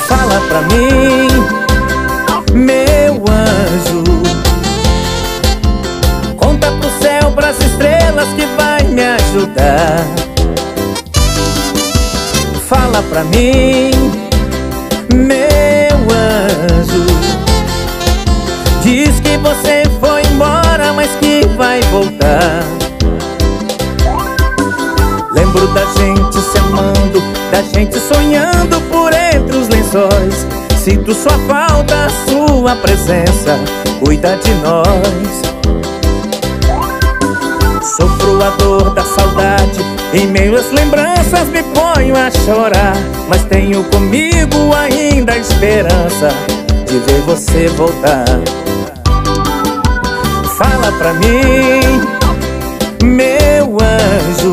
Fala pra mim, meu anjo, conta pro céu, pras estrelas que vai me ajudar. Fala pra mim, meu anjo, diz que você foi embora, mas que vai voltar. Lembro da gente se amando, da gente sonhando por entre os lençóis. Sinto sua falta, sua presença, cuida de nós. Sofro a dor da saudade, em meio às lembranças me ponho a chorar. Mas tenho comigo ainda a esperança de ver você voltar. Fala pra mim, meu anjo,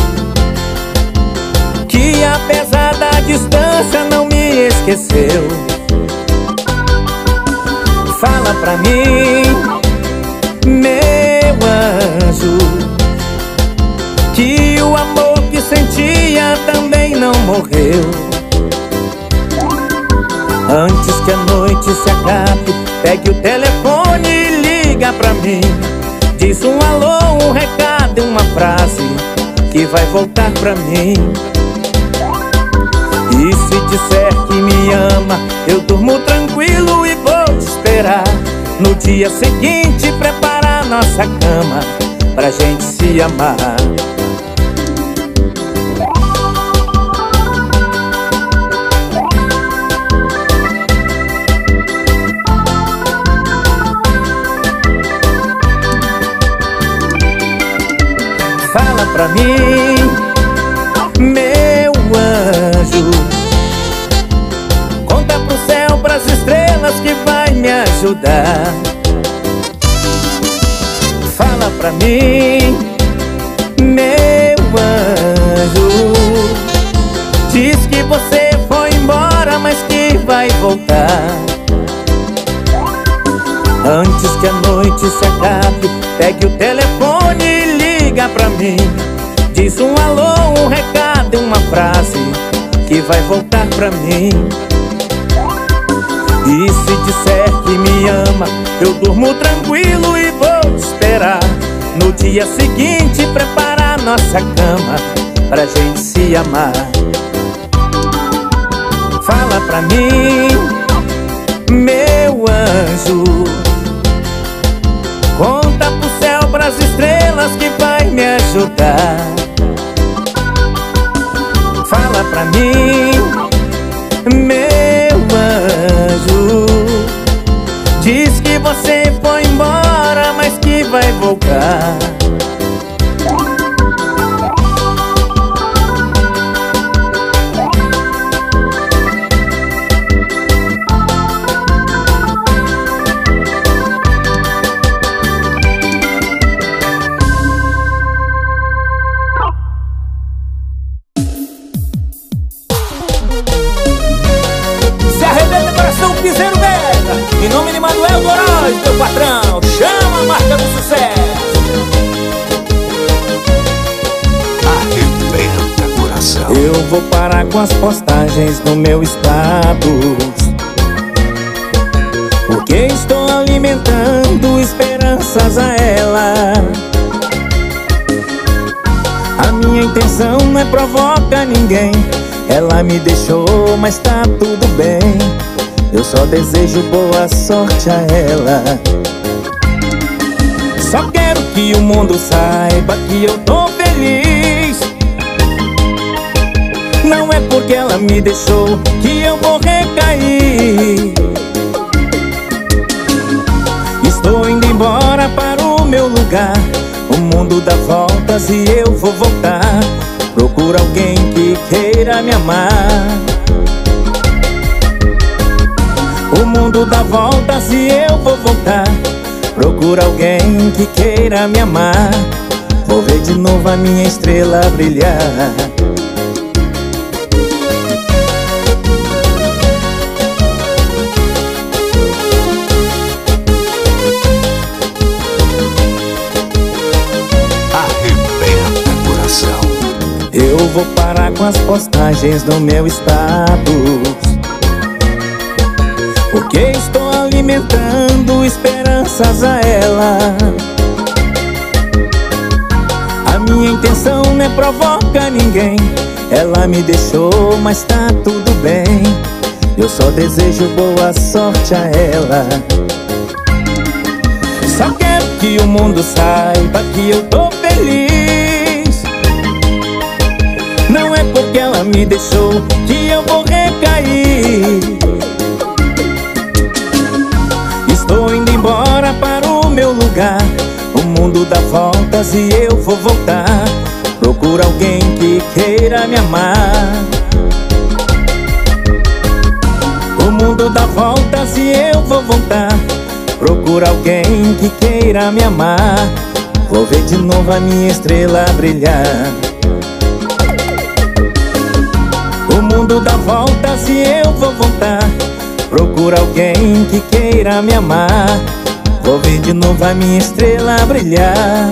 que apesar da distância não me esqueceu. Fala pra mim, meu anjo, que o amor que sentia também não morreu. Antes que a noite se acabe, pegue o telefone e liga pra mim. Diz um alô, um recado e uma frase que vai voltar pra mim. E se disser que me ama, eu durmo tranquilo e vou te esperar. No dia seguinte preparar nossa cama pra gente se amar. Fala pra mim, meu anjo, conta pro céu, pras estrelas que vai me ajudar. Fala pra mim, meu anjo, diz que você foi embora, mas que vai voltar. Antes que a noite se acabe, pegue o telefone e liga pra mim. Diz um alô, um recado e uma frase que vai voltar pra mim. E se disser que me ama, eu durmo tranquilo e vou te esperar. No dia seguinte preparar nossa cama pra gente se amar. Fala pra mim, meu anjo, conta pro céu, pras estrelas que vai me ajudar. Fala pra mim, meu anjo, diz que você foi embora, mas que vai voltar. Em nome de Manuel Dorais, teu patrão, chama a marca do sucesso. Arrebenta coração. Eu vou parar com as postagens no meu status, porque estou alimentando esperanças a ela. A minha intenção não é provocar ninguém. Ela me deixou, mas tá tudo bem. Eu só desejo boa sorte a ela. Só quero que o mundo saiba que eu tô feliz. Não é porque ela me deixou que eu vou recair. Estou indo embora para o meu lugar. O mundo dá voltas e eu vou voltar. Procura alguém que queira me amar. O mundo dá voltas e eu vou voltar. Procura alguém que queira me amar. Vou ver de novo a minha estrela brilhar. Arrebenta coração. Eu vou parar com as postagens no meu status, que estou alimentando esperanças a ela. A minha intenção não é provocar ninguém. Ela me deixou, mas tá tudo bem. Eu só desejo boa sorte a ela. Só quero que o mundo saiba que eu tô feliz. Não é porque ela me deixou que eu vou recair. Estou indo embora para o meu lugar. O mundo dá voltas e eu vou voltar. Procura alguém que queira me amar. O mundo dá voltas e eu vou voltar. Procura alguém que queira me amar. Vou ver de novo a minha estrela brilhar. O mundo dá voltas e eu vou voltar. Procura alguém que queira me amar. Vou ver de novo a minha estrela brilhar.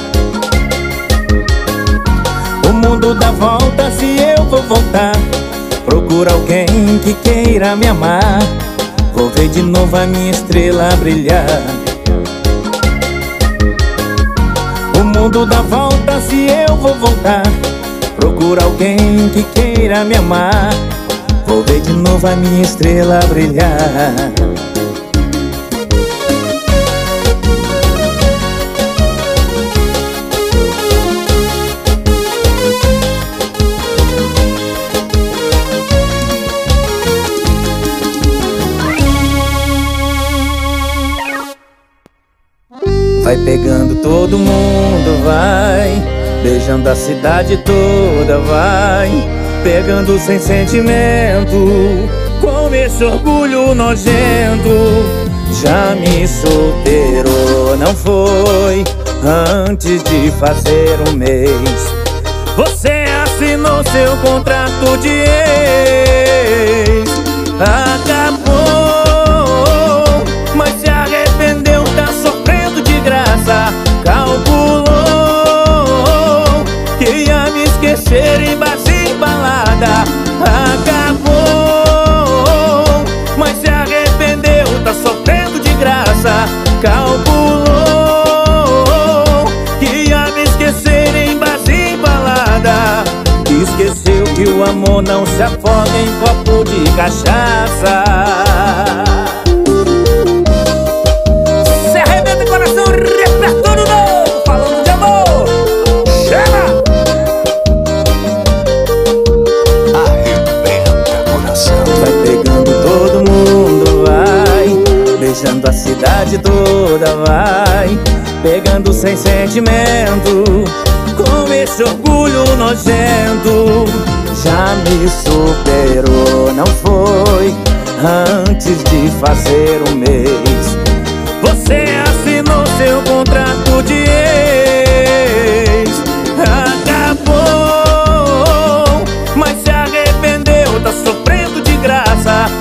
O mundo dá voltas e eu vou voltar. Procura alguém que queira me amar. Vou ver de novo a minha estrela brilhar. O mundo dá voltas e eu vou voltar. Procura alguém que queira me amar. Vou ver de novo a minha estrela brilhar. Vai pegando todo mundo, vai beijando a cidade toda, vai pegando sem sentimento, com esse orgulho nojento. Já me superou, não foi antes de fazer um mês. Você assinou seu contrato de ex. Acabou, mas se arrependeu, tá sofrendo de graça. Calculou que ia me esquecer em base em balada. Acabou, mas se arrependeu, tá sofrendo de graça. Calculou que ia me esquecer em base em balada. Esqueceu que o amor não se afoga em copo de cachaça. Se arrebenta o coração, repertório novo, falando de amor. Chama! Arrebenta coração. Vai pegando todo mundo, vai beijando a cidade toda, vai pegando sem sentimento, com esse orgulho nojento. Já me superou, não foi antes de fazer um mês. Você assinou seu contrato de ex. Acabou, mas se arrependeu, tá sofrendo de graça.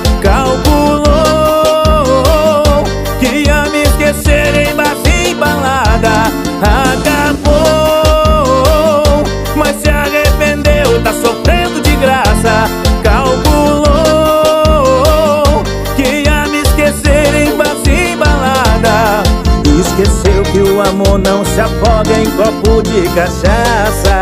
Calculou que ia me esquecer em base em balada. Acabou, mas se arrependeu, tá sofrendo de graça. Calculou que ia me esquecer em base em balada. Esqueceu que o amor não se afoga em copo de cachaça.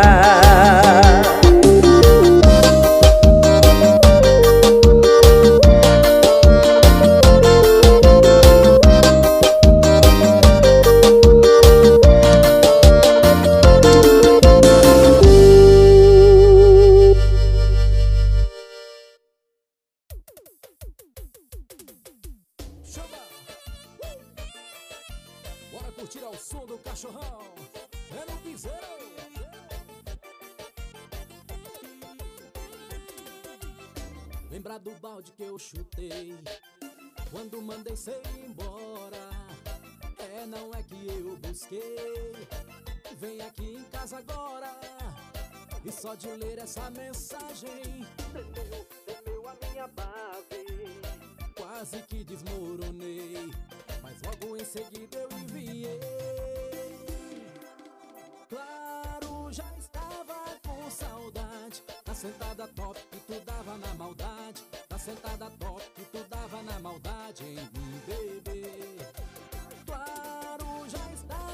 Bora curtir ao som do cachorrão. É no piseiro. Lembra do balde que eu chutei quando mandei cê ir embora? É, não é que eu busquei. Vem aqui em casa agora. E só de ler essa mensagem tremeu a minha base. Quase que desmoronei, mas logo em seguida eu enviei. Claro, já estava com saudade da sentada top que tu dava na maldade, da sentada top que tu dava na a maldade em mim, bebê. Claro, já está.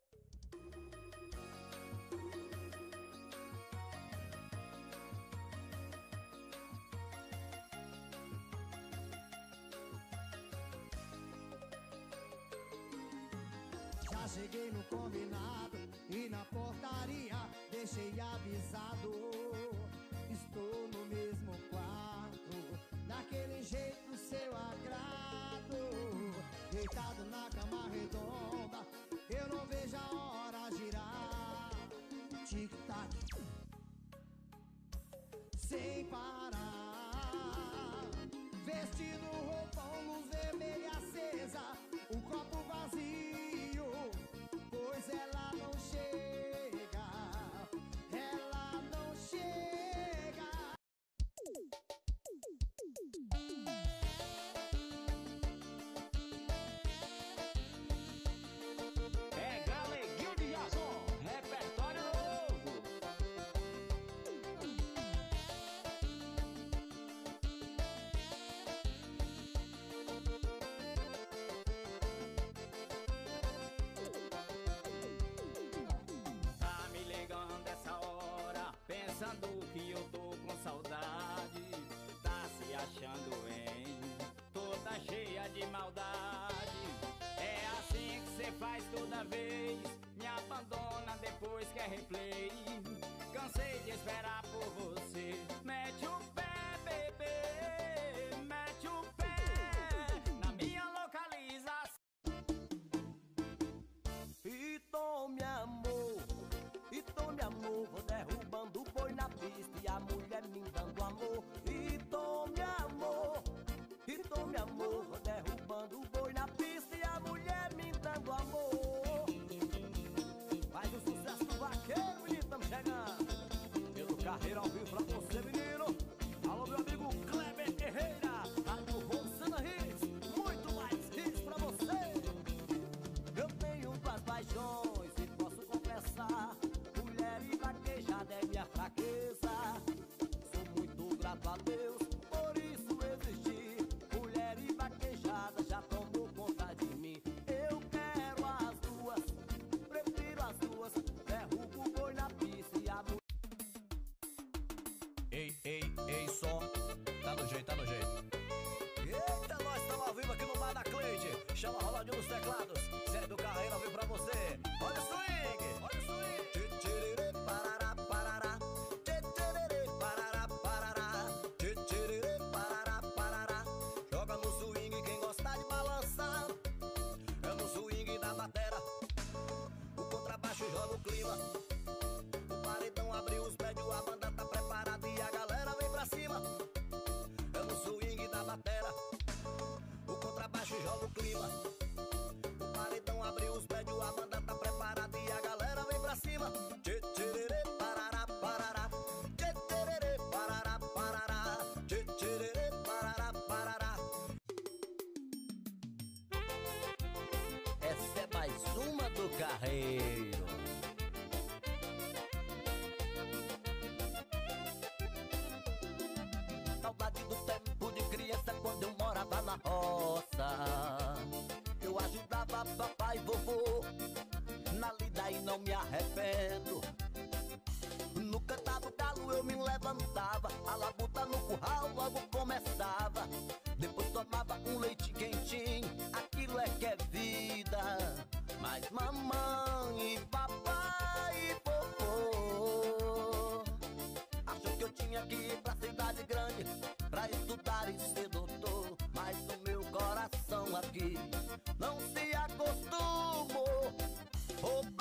Já cheguei no combinado e na portaria deixei avisado. Estou no mesmo quarto, daquele jeito do seu agrado. Deitado na cama redonda, eu não vejo a hora girar. Tic-tac, sem parar. Vestido, roupão, luz vermelha acesa, o copo vazio, pois ela não chega, ela não chega. É Galeguinho de Jason, repertório novo. Tá me ligando essa hora, pensando que eu tô com saudade. Tá se achando bem, toda cheia de maldade. É assim que cê faz toda vez, me abandona depois que é replay. Cansei de esperar por você, mete o pé, bebê, mete o pé na minha localização. E tome amor, vou derrubando o boi na pista e a mulher me dando amor. E tome amor, vou derrubando o boi na pista e a mulher me dando amor. Faz o sucesso do vaqueiro, menino, tamo chegando. Pelo Carreiro ao vivo pra você, menino. Alô, meu amigo Kleber Ferreira, Rádio Rosana Hits, muito mais hits pra você. Eu tenho duas paixões e posso confessar, mulher e vaquejada é minha fraqueza. Sou muito grato a Deus, por isso existi. Mulher e vaquejada já tomou conta de mim. Eu quero as duas, prefiro as duas. Derrubo o boi na pista e a mulher. Ei, só. Tá no jeito, tá no jeito. Eita, nós estamos ao vivo aqui no Bar da Cleide. Chama a Roladinho nos teclados. Zé do Carreiro ao vivo pra você. Olha o swing, olha o swing. Tchê-tchê-rê, parará, parará. Tchê-tchê-rê, parará, parará. Tchê-tchê-rê, parará, parará. Joga no swing quem gostar de balançar. É no swing da batera. O contrabaixo joga o clima. O paredão abriu os prédios, a banda tá preparada e a galera vem pra cima. É no swing da batera. O contrabaixo joga o clima. O paredão abriu os prédios, a banda tá preparada e a galera vem pra cima. Tchê-tchê-rê, parará, parará. Tchê-tchê-rê, parará, parará. Tchê-tchê-rê, parará, parará. Essa é mais uma do Carreiro. Saudade do tempo de criança quando eu morava na roça. Eu ajudava papai e vovô na lida e não me arrependo. No cantar do galo eu me levantava, a labuta no curral logo começava. Depois tomava um leite quentinho, aquilo é que é vida. Mas mamãe e papai e vovô achou que eu tinha que ir pra cidade grande pra estudar e ser doutor. Mas o meu coração aqui não se acostumou.